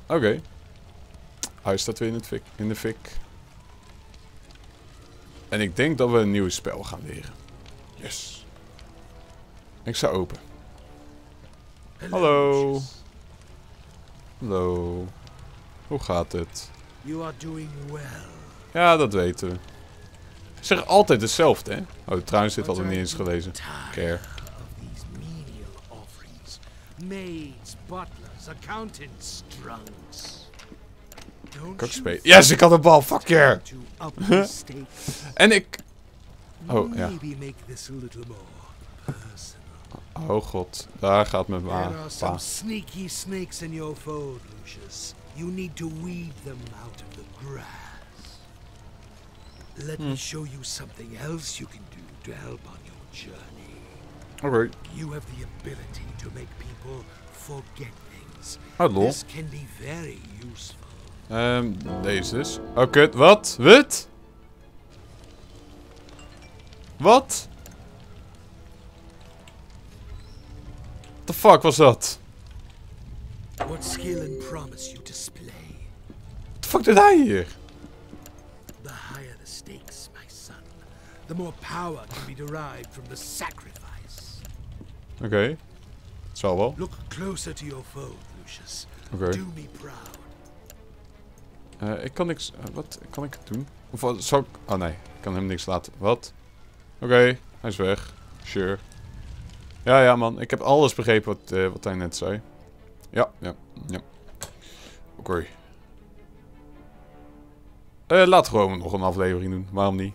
Oké. Hij staat weer in de fik. En ik denk dat we een nieuw spel gaan leren. Yes. Ik sta open. Hallo. Hallo. Hoe gaat het? You are doing well. Ja, dat weten we. Ik zeg altijd hetzelfde, hè? Oh, trouwens, dit hadden we niet eens gelezen. Care. These menial offerings. Maids, butlers, accountants, drunks. Kan ik spelen? Yes, ik had een bal. Fuck yeah. To up the stakes. En ik... Oh, ja. Maybe make this a little more personal. Oh god. Daar gaat mijn There are some pa. sneaky snakes in your fold, Lucius. You need to weed them out of the grass. Let me show you something else you can do to help on your journey. Oké. You have the ability to make people forget things. Oh, lol. This can be very useful. Deze dus. Oh, kut. Wat? Wat? Wat? What the fuck was dat? What skill and promise you display. What the fuck doet hij hier? The higher the stakes, my son, the more power can be derived from the sacrifice. Oké. Zal wel. Look closer to your foe, Lucius. Oké. Do me proud. Ik kan niks... wat kan ik doen? Of wat zou ik... Oh nee, ik kan hem niks laten. Wat? Oké, hij is weg. Sure. Ja, ja man. Ik heb alles begrepen wat hij net zei. Ja, ja, ja. Oké. Laten we gewoon nog een aflevering doen. Waarom niet?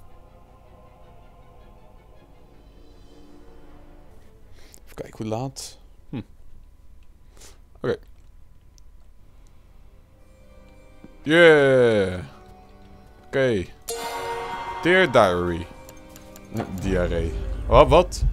Even kijken hoe laat. Oké. Yeah. Oké. Dear Diary. Diarree. Oh, wat?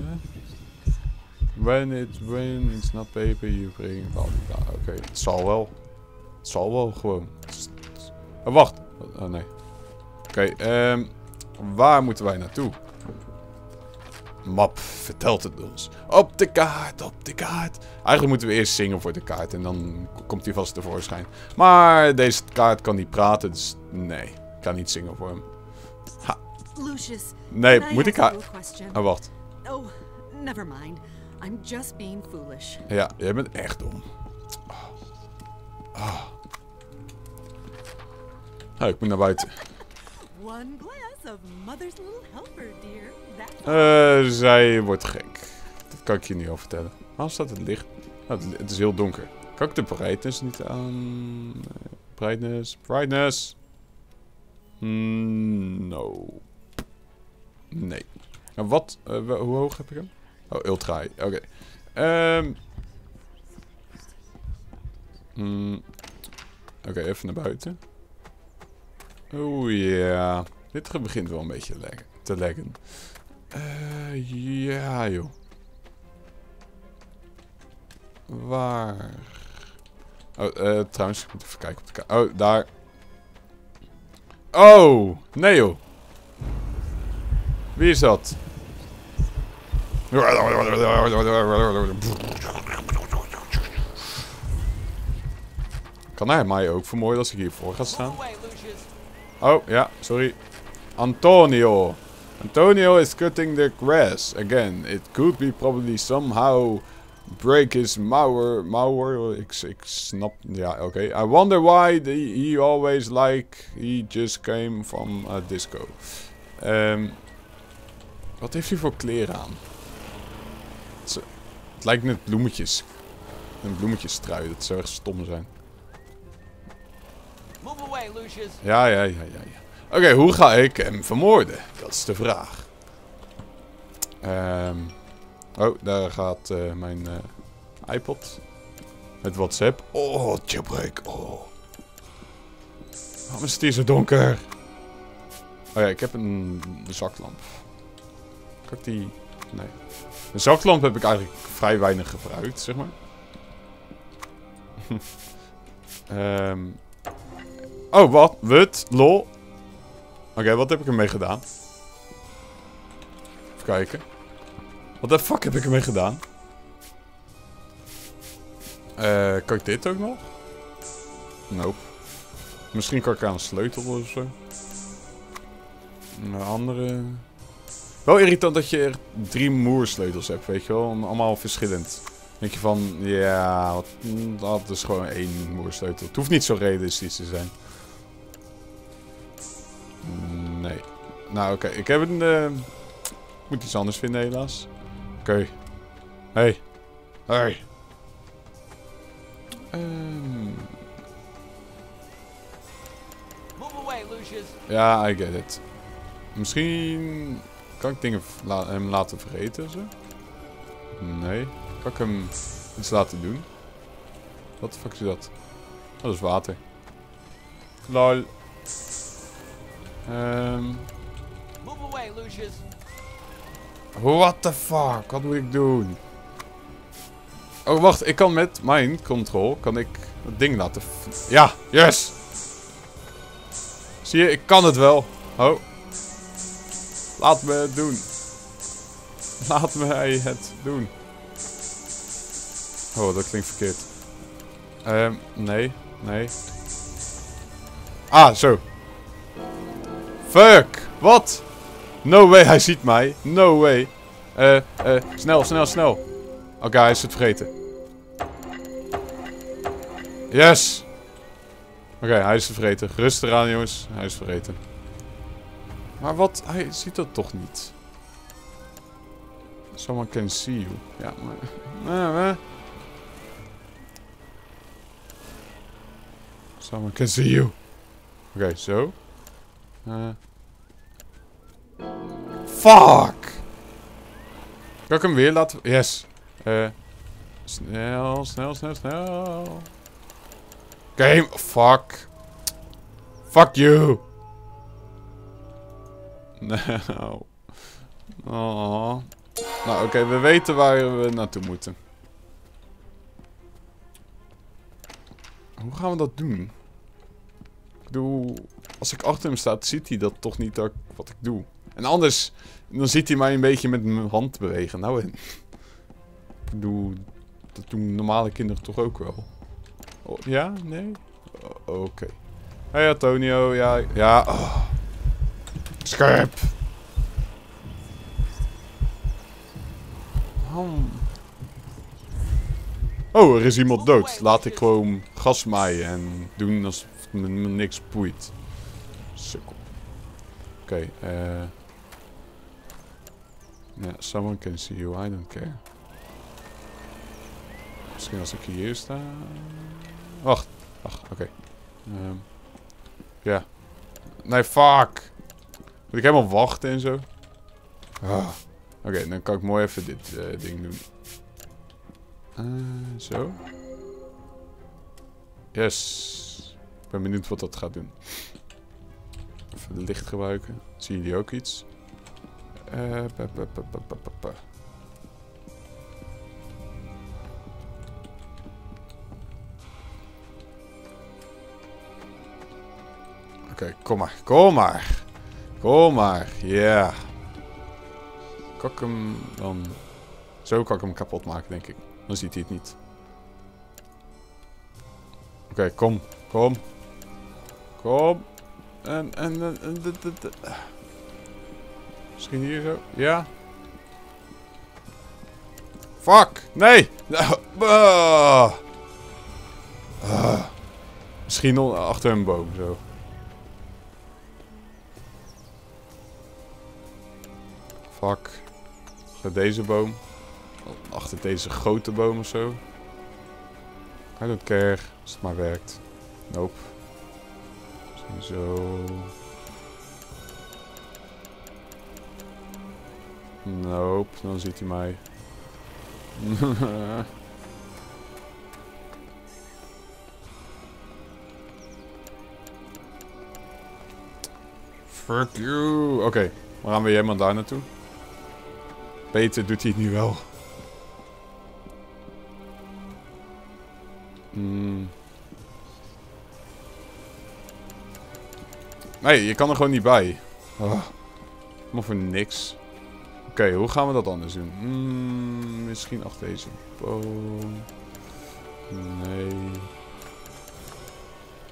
When it's not paper, you bring... Oké, het zal wel. Het zal wel gewoon. Oh, wacht. Oh, nee. Oké, waar moeten wij naartoe? Map vertelt het ons. Op de kaart, op de kaart. Eigenlijk moeten we eerst zingen voor de kaart en dan komt hij vast tevoorschijn. Maar deze kaart kan niet praten, dus nee. Ik kan niet zingen voor hem. Ha. Lucius, Nee, can I moet ik ask haar... you a question? Oh, wacht. Oh, never mind. I'm just being foolish. Ja, jij bent echt dom. Oh, ik moet naar buiten. One glass of mother's little helper, dear. That's Zij wordt gek. Dat kan ik je niet al vertellen. Waarom staat het licht? Oh, het is heel donker. Kan ik de brightness niet aan... Brightness. No. Nee. Nou, wat? Hoe hoog heb ik hem? Oh, ultra high. Oké. Oké, even naar buiten. Oeh, ja. Dit begint wel een beetje te laggen. Ja, joh. Waar? Oh, trouwens, ik moet even kijken op de kaart. Oh, daar. Oh, nee joh. Wie is dat? Kan hij mij ook vermoorden als ik hiervoor ga staan? Oh, ja, sorry. Antonio. Antonio is cutting the grass again. It could be probably somehow break his mower. Ik snap. Ja, oké. I wonder why he always he just came from a disco. Wat heeft hij voor kleren aan? Het lijkt net bloemetjes. Een bloemetjestrui. Dat zou echt stom zijn. Move away, Lucius. Ja. Oké, hoe ga ik hem vermoorden? Dat is de vraag. Oh, daar gaat mijn iPod. Met WhatsApp. Oh, jailbreak. Oh. Waarom is het hier zo donker? Oh ja, ik heb een zaklamp. Kan ik die... Nee. Een zaklamp heb ik eigenlijk vrij weinig gebruikt, zeg maar. Oh, wat? Wat? Lol. Oké, wat heb ik ermee gedaan? Even kijken. Wat de fuck heb ik ermee gedaan? Kan ik dit ook nog? Nope. Misschien kan ik aan een sleutel of zo. Een andere... Wel irritant dat je er 3 moersleutels hebt, weet je wel. Allemaal verschillend. Dan denk je van, ja, dat is gewoon 1 moersleutel. Het hoeft niet zo realistisch te zijn. Nee. Nou, oké. Ik heb een... Ik moet iets anders vinden, helaas. Oké. Hey. Hey. Move away, Lucius. Ja, I get it. Misschien kan ik dingen hem laten vergeten, zo? Nee. Kan ik hem iets laten doen? Wat de fuck is dat? Oh, dat is water. Lol. Move away, Lucius. What the fuck? Wat moet ik doen? Oh, wacht. Ik kan met mind control kan ik het ding laten... Ja, yes! Zie je, ik kan het wel. Oh. Laat me het doen. Laat mij het doen. Oh, dat klinkt verkeerd. Nee. Nee. Ah, zo. Fuck. Wat? No way, hij ziet mij. No way. Snel, snel, snel. Oké, hij is het vergeten. Yes. Oké, hij is het vergeten. Rustig eraan, jongens. Hij is vergeten. Maar wat? Hij ziet dat toch niet. Someone can see you. Ja, maar... Someone can see you. Oké, zo. Fuck! Kan ik hem weer laten... Yes. Snel, snel, snel, snel. Game. Fuck. Fuck you. Nou. Oh. Nou, oké, we weten waar we naartoe moeten. Hoe gaan we dat doen? Ik bedoel, als ik achter hem sta, ziet hij dat toch niet dat wat ik doe. En anders, dan ziet hij mij een beetje met mijn hand bewegen. Nou, en... Ik bedoel, dat doen normale kinderen toch ook wel. Oh, ja? Nee? Oké. Hey Antonio, ja. Ja. Oh. Scherp. Oh, er is iemand dood. Laat ik gewoon gas maaien en doen alsof me niks boeit. Sukkel. Oké, yeah, someone can see you, I don't care. Misschien als ik hier sta... Wacht, oké. Ja. Nee, fuck! Moet ik helemaal wachten en zo? Oké, dan kan ik mooi even dit ding doen. Zo. Yes. Ik ben benieuwd wat dat gaat doen. Even de licht gebruiken. Zien jullie ook iets? Oké, kom maar. Kom maar. Kom maar. Ja. Yeah. Kan ik hem dan... Zo kan ik hem kapot maken, denk ik. Dan ziet hij het niet. Oké, kom. Kom. Kom. En misschien hier zo. Ja. Fuck. Nee. Misschien achter een boom, zo. Fuck. Achter deze boom. Achter deze grote boom of zo. I don't care. Als het maar werkt. Nope. Misschien zo. Nope. Dan ziet hij mij. Fuck you. Oké. Dan gaan we helemaal daar naartoe. Beter doet hij het nu wel. Nee, je kan er gewoon niet bij. Maar voor niks. Oké, hoe gaan we dat anders doen? Misschien achter deze boom. Nee.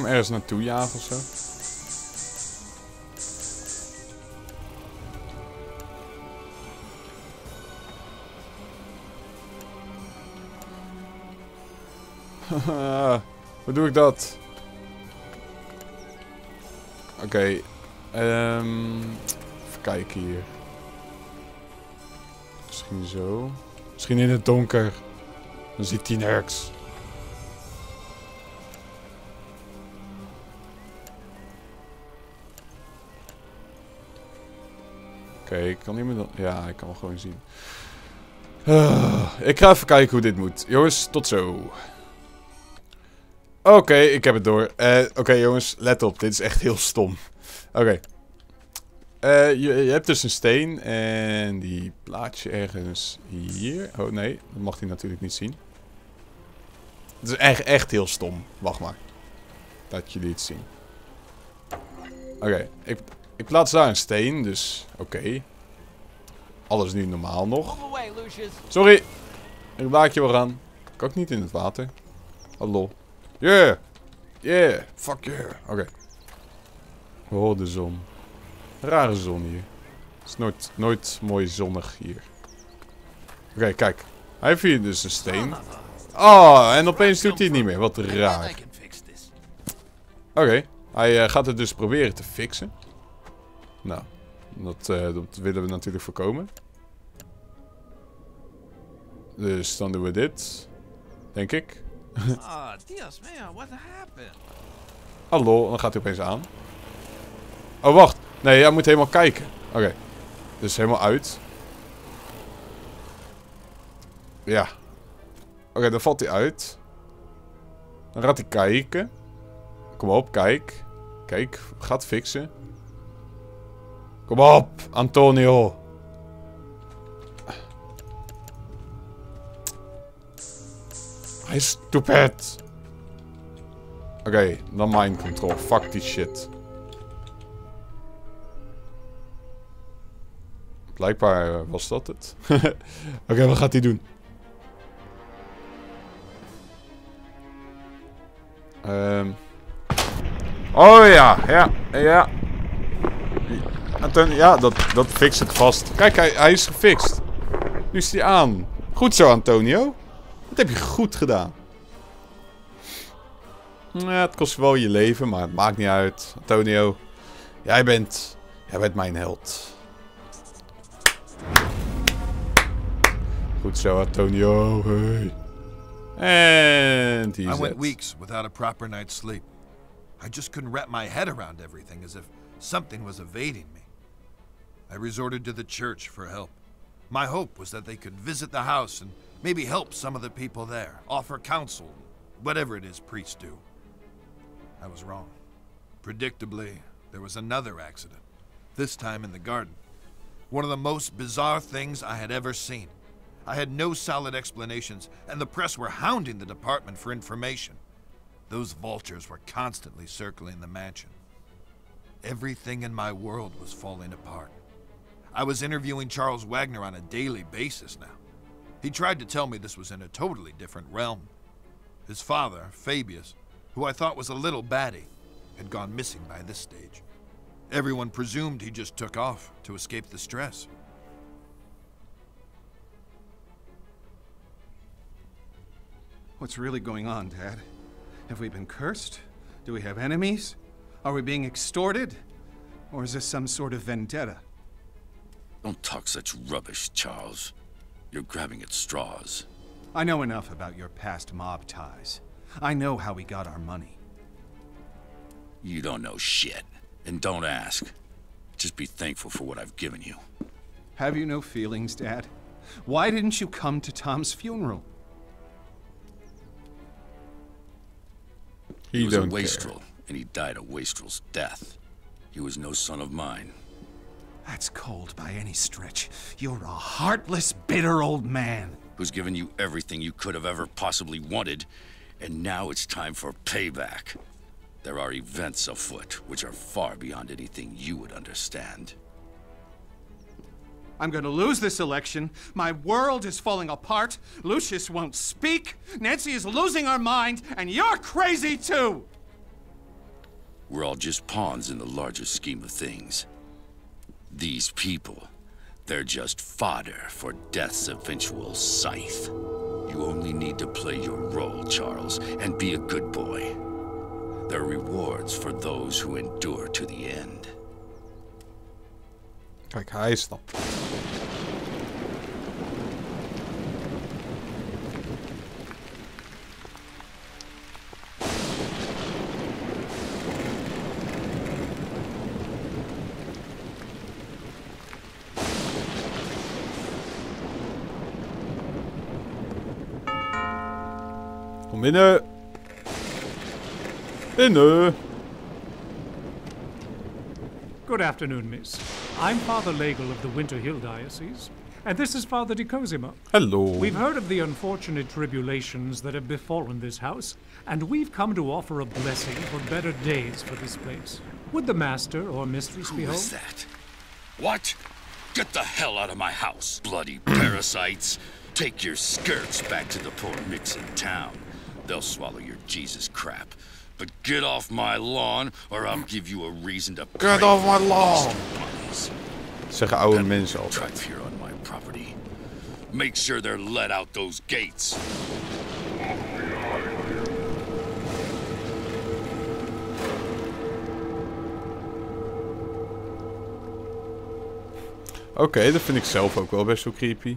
hem ergens naartoe jagen of zo? Hoe doe ik dat? Oké. Even kijken hier. Misschien zo. Misschien in het donker. Dan ziet hij nergens. Oké, ik kan niet meer dan... Ja, ik kan hem gewoon zien. Ik ga even kijken hoe dit moet. Jongens, tot zo. Oké, ik heb het door. Oké, jongens, let op. Dit is echt heel stom. Oké. Je hebt dus een steen en die plaats je ergens hier. Oh nee, dat mag hij natuurlijk niet zien. Het is echt heel stom. Wacht maar. Dat jullie het zien. Oké, ik plaats daar een steen, dus oké. Alles nu normaal nog. Move away, Lucius. Sorry, ik laat je wel aan. Kan ik niet in het water? Hallo. Yeah, yeah, fuck yeah. Oké. Oh, de zon. Rare zon hier. Het is nooit mooi zonnig hier. Oké, kijk. Hij heeft hier dus een steen. Oh, en opeens doet hij het niet meer. Wat raar. Oké, hij gaat het dus proberen te fixen. Nou, dat willen we natuurlijk voorkomen. Dus dan doen we dit. Denk ik. Ah, Dios mio, what happened? Hallo, dan gaat hij opeens aan. Oh, wacht. Nee, jij moet helemaal kijken. Oké. Dus helemaal uit. Ja. Oké, dan valt hij uit. Dan gaat hij kijken. Kom op, kijk. Kijk, gaat fixen. Kom op, Antonio. Hij is stupid. Oké, dan mind control. Fuck die shit. Blijkbaar was dat het. Oké, wat gaat hij doen? Oh ja, ja. Ja, dat fixt het vast. Kijk, hij is gefixt. Nu is hij aan. Goed zo, Antonio. Dat heb je goed gedaan. Ja, het kost wel je leven, maar het maakt niet uit. Antonio, jij bent mijn held. Goed zo, Antonio. Hey. And he's I went it. weeks without a proper night's sleep. I just couldn't wrap my head around everything, as if something was evading me. I resorted to the church for help. My hope was that they could visit the house and maybe help some of the people there, offer counsel, whatever it is priests do. I was wrong. Predictably, there was another accident, this time in the garden. One of the most bizarre things I had ever seen. I had no solid explanations, and the press were hounding the department for information. Those vultures were constantly circling the mansion. Everything in my world was falling apart. I was interviewing Charles Wagner on a daily basis now. He tried to tell me this was in a totally different realm. His father, Fabius, who I thought was a little batty, had gone missing by this stage. Everyone presumed he just took off to escape the stress. What's really going on, Dad? Have we been cursed? Do we have enemies? Are we being extorted? Or is this some sort of vendetta? Don't talk such rubbish, Charles. You're grabbing at straws. I know enough about your past mob ties. I know how we got our money. You don't know shit. And don't ask. Just be thankful for what I've given you. Have you no feelings, Dad? Why didn't you come to Tom's funeral? He was a don't wastrel, care. and he died a wastrel's death. He was no son of mine. That's cold by any stretch. You're a heartless, bitter old man. Who's given you everything you could have ever possibly wanted, and now it's time for payback. There are events afoot which are far beyond anything you would understand. I'm gonna lose this election. My world is falling apart. Lucius won't speak. Nancy is losing her mind, and you're crazy too! We're all just pawns in the larger scheme of things. These people, they're just fodder for Death's eventual scythe. You only need to play your role, Charles, and be a good boy. There are rewards for those who endure to the end. Kijk, hij snapt. Kom binnen. Binnen. Good afternoon, miss. I'm Father Legel of the Winter Hill Diocese, and this is Father de Cosima. Hello. We've heard of the unfortunate tribulations that have befallen this house, and we've come to offer a blessing for better days for this place. Would the master or mistress be Who home? is that? What? Get the hell out of my house, bloody parasites. Take your skirts back to the poor micks in town. They'll swallow your Jesus crap. But get off my lawn, or I'll give you a reason to Get off my lawn! Puppies. Zeggen oude mensen altijd. Drive here on my property. Make sure they're let out those gates. Oké, dat vind ik zelf ook wel best wel creepy.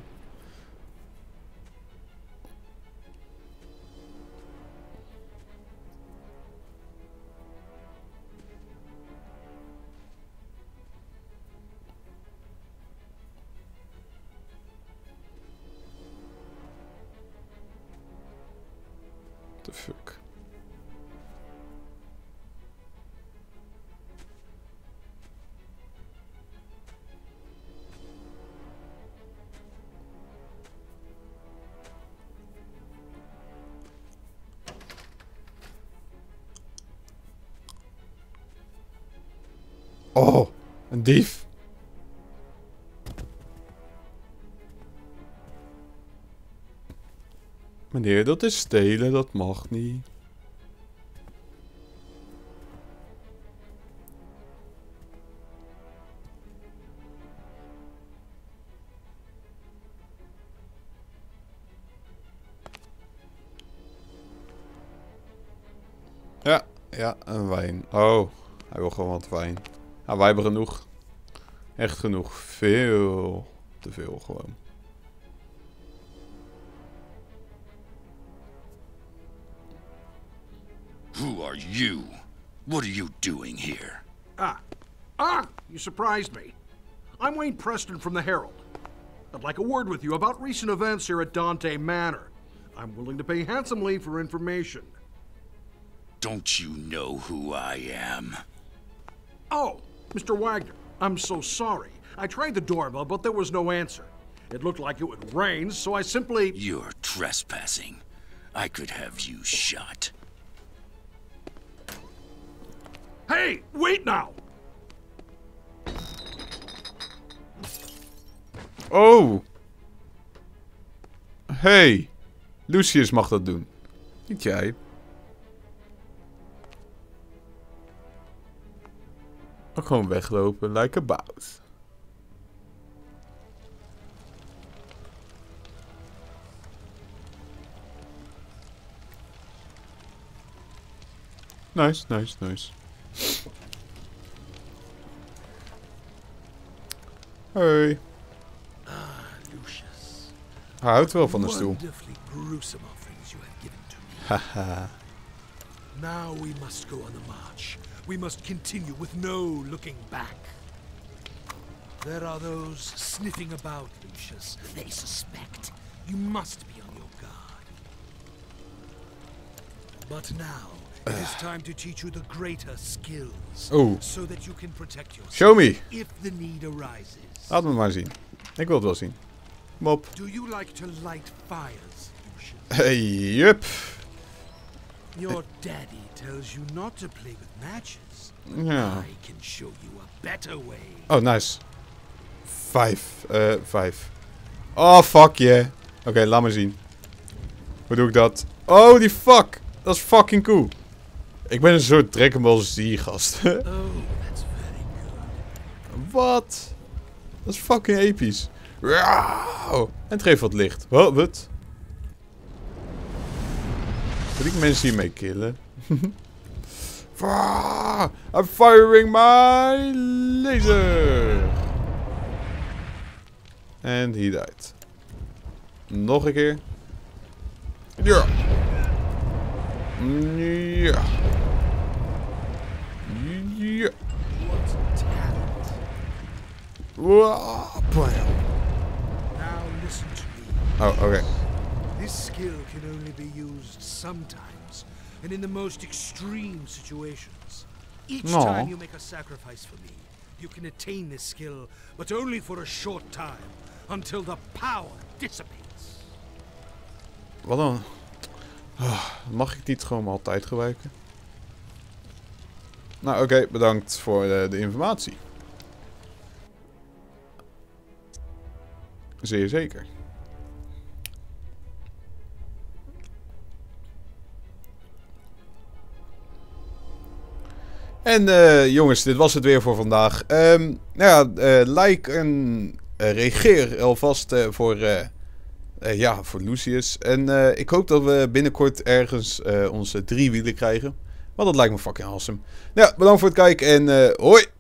The fuck. Oh, een dief. Meneer, dat is stelen, dat mag niet. Ja, een wijn. Oh, hij wil gewoon wat wijn. Ja, wij hebben genoeg. Echt genoeg. Veel te veel gewoon. Who are you? What are you doing here? You surprised me. I'm Wayne Preston from the Herald. I'd like a word with you about recent events here at Dante Manor. I'm willing to pay handsomely for information. Don't you know who I am? Oh, Mr. Wagner, I'm so sorry. I tried the doorbell, but there was no answer. It looked like it would rain, so I simply... You're trespassing. I could have you shot. Hey, wait now! Oh! Hey! Lucius mag dat doen. Niet jij. Ook gewoon weglopen, like a bout. Nice, nice, nice. Hoi. Lucius. Hij houdt wel van de stoel. Wonderfully gruesome offerings you have given to me. Haha. Now we must go on the march. We must continue with no looking back. There are those sniffing about, Lucius. They suspect. You must be on your guard. But now, it is time to teach you the greater skills. Oh. So that you can protect yourself. Show me. If the need arises. Laat me maar zien. Ik wil het wel zien. Kom op. Do you like to light fires, Lucius? Hey, yup. Your daddy tells you not to play with matches. Ja. I can show you a better way. Oh, nice. 5. Oh, fuck yeah. Oké, laat me zien. Hoe doe ik dat? Oh, die fuck. Dat is fucking cool. Ik ben een soort Dragon Ball Z gast. Oh, that's very good. Wat? Dat is fucking episch. Wow. En het geeft wat licht. Oh, wat? Wil ik mensen hiermee killen? I'm firing my laser. En he died. Nog een keer. Ja. Ja. Ja. What talent. Wow. Bam. Now listen to me. Oh, oké. This skill can only be used sometimes, and in the most extreme situations. Each time you make a sacrifice for me, you can attain this skill, but only for a short time, until the power dissipates. Wat dan? Mag ik niet gewoon altijd gebruiken? Nou, oké, bedankt voor de informatie. Zeer zeker. En jongens, dit was het weer voor vandaag. Like en reageer alvast voor Lucius. En ik hoop dat we binnenkort ergens onze 3 wielen krijgen. Want dat lijkt me fucking awesome. Ja, bedankt voor het kijken en hoi!